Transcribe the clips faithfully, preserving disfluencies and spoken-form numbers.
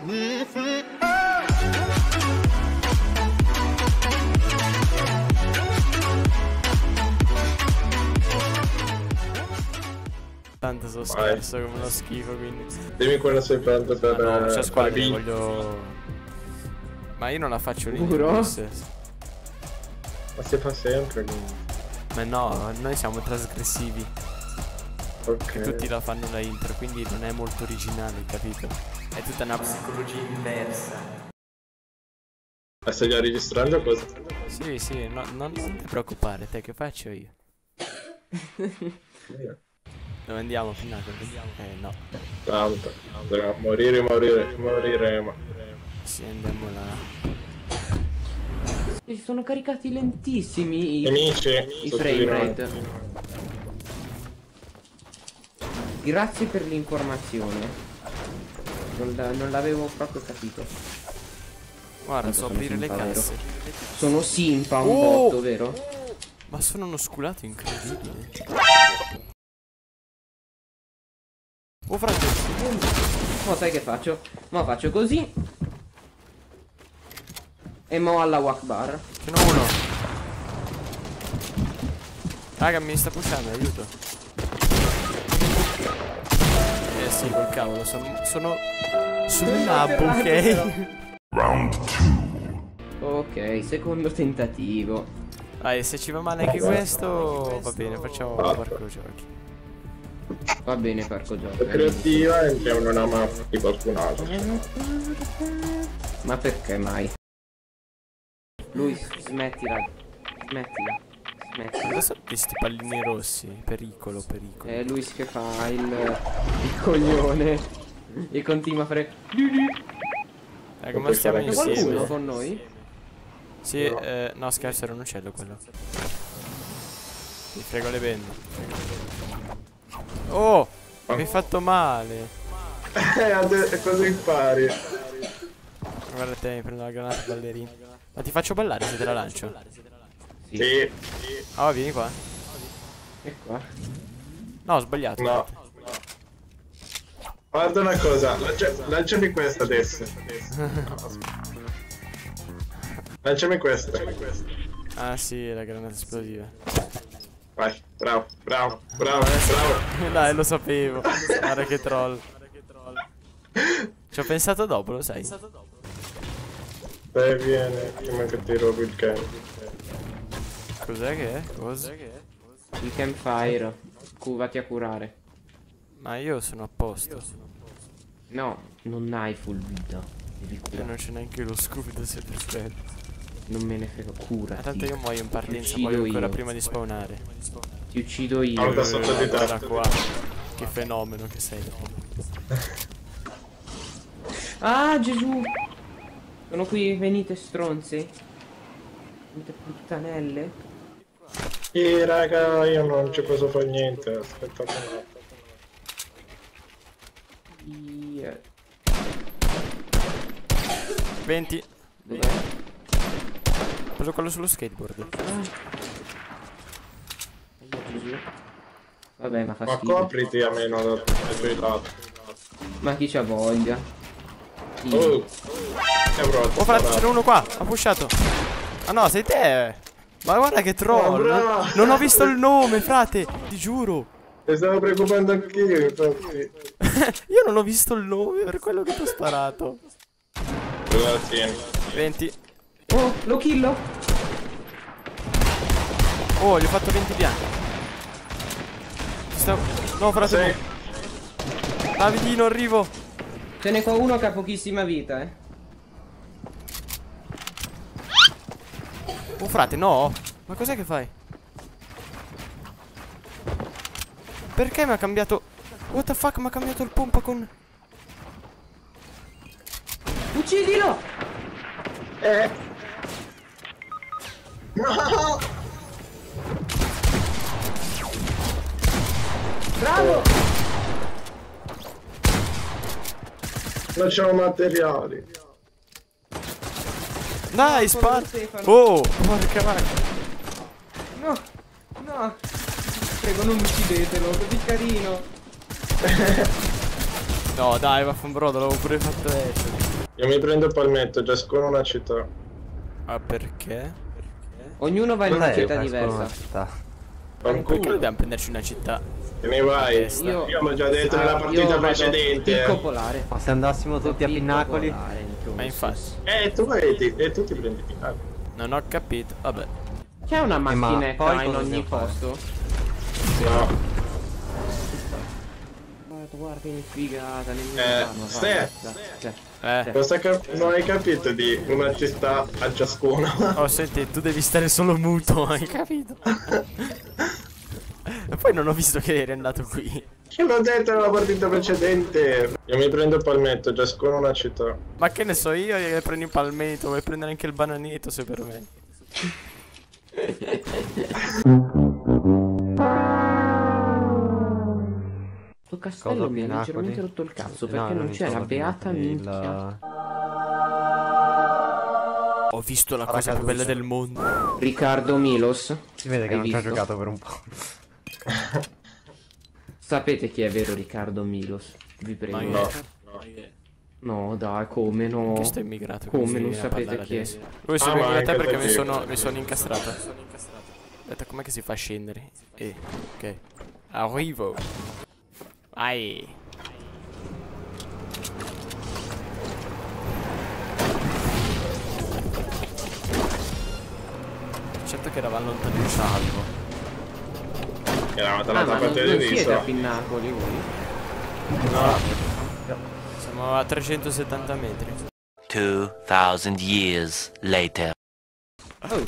Tanto sono scarso come uno schifo, quindi. Dimmi quello sei pronto per... No, non c'è per squadra, vin- voglio... Ma io non la faccio lì. Sicuro? Ma si fa sempre quindi. Ma no, noi siamo trasgressivi. Ok. Tutti la fanno la intro, quindi non è molto originale, capito? È tutta una psicologia inversa. Ma stai già registrando cosa? Sì, sì, no, non, non ti preoccupare, te che faccio io? Dove andiamo, Finnato? Eh no. Tanto. Andremo a morire, morire, moriremo. Sì, andiamo là. Si sono caricati lentissimi i, Amici, i sotto frame di noi. rate. Grazie per l'informazione. Non, la- non l'avevo proprio capito. Guarda, Tanto so sono aprire le simpa, vero? casse. Sono simpa un Oh! botto, vero? Ma sono uno sculato incredibile. Oh fratello. Mo sai che faccio? Mo faccio così. E mo alla Wakbar. Ce n'ho uno. Raga, mi sta pushando, aiuto. Eh sì, col cavolo, sono... Sono... Sul nabbo, ok? Round two. Ok, secondo tentativo. Dai, se ci va male anche questo, va bene, facciamo parco giochi. Va bene, parco La gioco. creativa entriamo in una mappa di qualcun altro. Ma perché mai? Lui, smettila. Smettila. Smettila. Cosa sono questi pallini rossi? Pericolo, pericolo. È lui che fa il, il coglione. E continua a fare. Ecco, ma stiamo C'è qualcuno insieme. con noi? Sì, eh, no scherzo, era un uccello quello. Mi frego le bende. Oh, mi hai fatto male. Eh, ade- cosa impari? Guarda te, mi prendo la granata ballerina. Ma ti faccio ballare se te la lancio? Sì. Ah, vieni qua. E qua. No, ho sbagliato. No. Guarda una cosa, lancia- lanciami questa adesso. Lanciami questa. Ah sì, la granata esplosiva. Vai, bravo, bravo, bravo, bravo. Dai, lo sapevo. Guarda che troll. Ci ho pensato dopo, lo sai. Dai, vieni, prima che ti rubi il cane. Cos'è che è? Cosa? Il campfire. Cuvati a curare. Ma io sono a posto. No, non hai full vita. Devi E curare. non c'è neanche lo scudo se perfetto. Non me ne frega, cura. Ma tanto io muoio in partenza, Ti muoio uccido ancora io. prima di spawnare. Ti uccido io. Guarda sotto di te. Guarda qua. Che fenomeno che sei. Ah, Gesù! Sono qui, venite stronzi. Venite puttanelle. Sì, raga, io non ci posso fare niente. Aspetta un attimo. Yeah. venti. Dov'è? Ho preso quello sullo skateboard. Aiuto, Gesù. Vabbè, ma fa Ma schifo. copriti a meno da- dai tuoi lati. Ma chi c'ha voglia? Chi? Oh, è brutto. Oh frate, ce n'è uno qua, ha pushato. Ah no, sei te. Ma guarda che troll. Oh, bravo. Non ho visto il nome, frate, ti giuro. Mi stavo preoccupando anch'io, infatti. Io non ho visto il nome per quello che ti ho sparato. Grazie. venti. Oh, lo killo! Oh, gli ho fatto venti bianchi. Ci sta... No, frate. Sei. Ah, vicino, arrivo. Ce n'è qua uno che ha pochissima vita, eh. Oh, frate, no. Ma cos'è che fai? Perché mi ha cambiato... What the fuck, mi ha cambiato il pompa con... Uccidilo! Eh. No. Bravo! Non c'ho materiali. Dai, No, spara. Stefano. Oh, porca vacca. No! No! Prego, non uccidetelo, così carino! No, dai, vaffanbrodo, l'avevo pure fatto essere. Io mi prendo il palmetto, ciascuno una città. Ah, perché? Ognuno va in Non una è città che fai solo una diversa. città. Perché Fanculo. dobbiamo prenderci una città? Te ne vai. Testa. Io, io l'ho già detto nella Ah, partita io vado precedente. Picco eh. polare. Ma se andassimo tutti a Picco Pinnacoli? polare, Nitrus. Ma infatti, Eh, tu vai ti- e tu ti prendi Pinnacoli. non ho capito. Vabbè. C'è una ma macchinetta poi in cosa ogni dobbiamo fare? posto. No. Guarda, guarda che figata. nemmeno Eh, fanno, Ste. guarda, cioè, Eh. Cosa cap- non hai capito di una città a ciascuno? Oh, senti, tu devi stare solo muto, hai capito? E poi non ho visto che eri andato qui. Che l'ho detto nella partita precedente. Io mi prendo il palmetto, ciascuno una città. Ma che ne so io, io prendi il palmetto, vuoi prendere anche il bananeto se per me. Sto castello mi ha leggermente rotto il cazzo perché non c'è la beata minchia. Ho visto la cosa più bella del mondo. Riccardo Milos. Si vede che Hai non ci ha visto? giocato per un po'. Sapete chi è vero Riccardo Milos? Vi prego. Ma No. No, dai, come no? Che sto immigrato? Come così non a sapete parlare chi è? adesso? Voi Ah, sono ma venuto a te anche perché mi perché- sono, mi sono incastrato. Aspetta, com'è che si fa a scendere? Eh, ok. Arrivo. Vai. Certo che eravamo lontani un salvo. Eravamo Ah, dall'altra ma non, parte non di siete a l'isola. Pinnacoli voi? No. Siamo a trecentosettanta metri. Two thousand years later. Oh,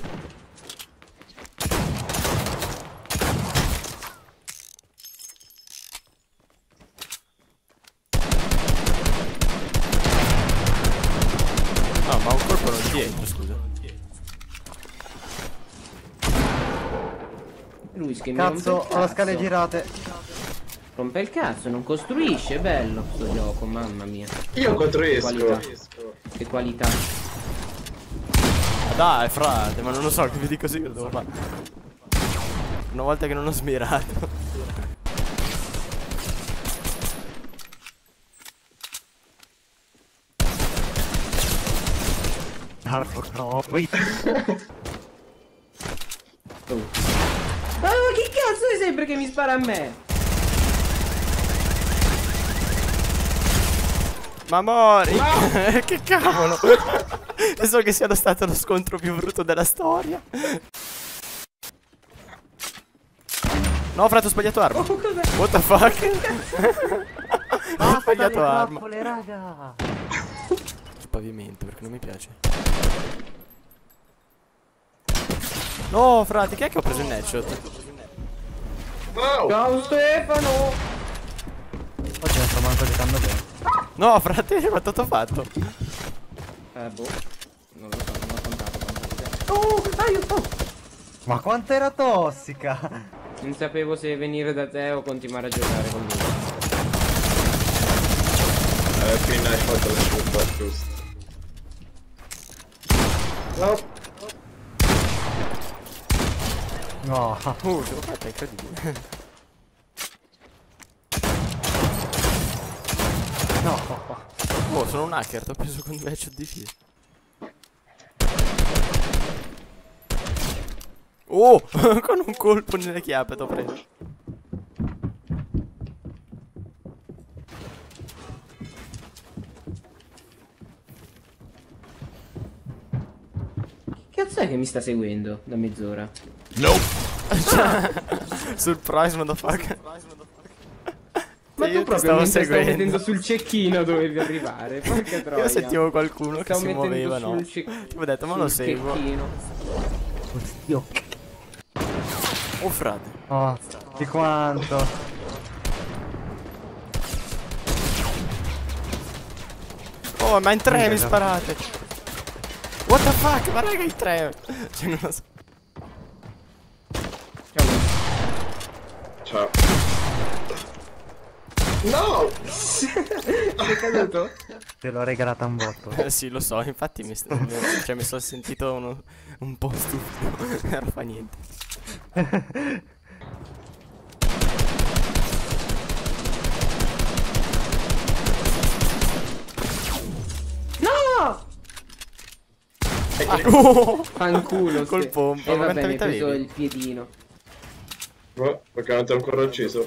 No, ma un colpo non dietro, scusa. Luis che mi Cazzo, rompe il ho le scale cazzo. girate. Rompe il cazzo, non costruisce, bello sto gioco, mamma mia. Io costruisco. Qualità. Che qualità. Dai, frate, ma non lo so, che vi dico così che lo devo fare. Una volta che non ho smirato. No, poi. Oh. Ma che cazzo è sempre che mi spara a me? Ma mori! Che cavolo! Penso che sia stato lo scontro più brutto della storia. No, frate, ho sbagliato arma. Oh, cos'è? What the fuck? Ho sbagliato arma. Trappole, raga. Sul pavimento, perché non mi piace. No, frate, chi è che ho preso il headshot? No! Ciao Stefano! Oggi non sto manco giocando bene. No, frate, quanto t'ho fatto? Eh boh. Non lo so, non ho contato quanto. Oh, aiuto! Ma quanto era tossica. Non sapevo se venire da te o continuare a giocare con lui. Alla fine hai fatto la scelta giusta. No! No. Uh, ce l'ho fatta, è incredibile. No. Oh, sono un hacker, t'ho preso con due headshot di fila. Oh, con un colpo nelle chiappe t'ho preso. Che cazzo è che mi sta seguendo da mezz'ora? Surprise, motherfucker. Ma Io tu ti proprio stavo mentre stavo seguendo. mettendo sul cecchino dovevi arrivare. Porca troia. Io sentivo qualcuno che Stavo si mettendo muoveva, no? sul cec- Tipo ho detto, ma lo sul seguo. cecchino. Oddio. Oh, frate. Oh, di quanto. Oh, ma in tre mi Minchia, sparate. What the fuck? Ma raga, in tre. Cioè, non lo so. Ciao. No! Sei caduto? Te l'ho regalata un botto. Eh, sì, lo so, infatti mi, st- mi- cioè, mi sono sentito uno- un po' stupido. Non fa niente. No! Oh, Fanculo. col ste- pompa, E ma vabbè, quanta mi hai vita preso avevi? il piedino. Oh, perché non ti ho ancora ucciso.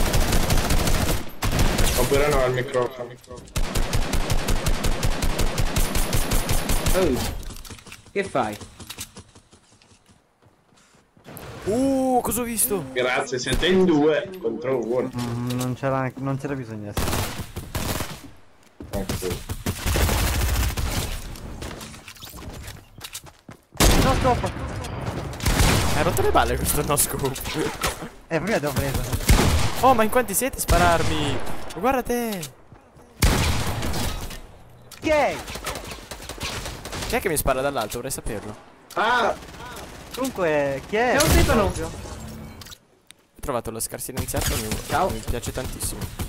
Oppure no, al microfono. Oh, che fai? Uh, cosa ho visto? Grazie, siete in due contro uno. Mm, non c'era non c'era bisogno di essere. Ecco. No, stop! Hai rotto le balle questo no scope. Eh, prima ti ho preso. Oh, ma in quanti siete a spararmi? Guarda te. Ok! Chi è che mi spara dall'alto? Vorrei saperlo. Ah! Comunque, chi è? Ciao Stefano. Ho trovato la scarsilenziata, mi, Ciao. mi piace tantissimo.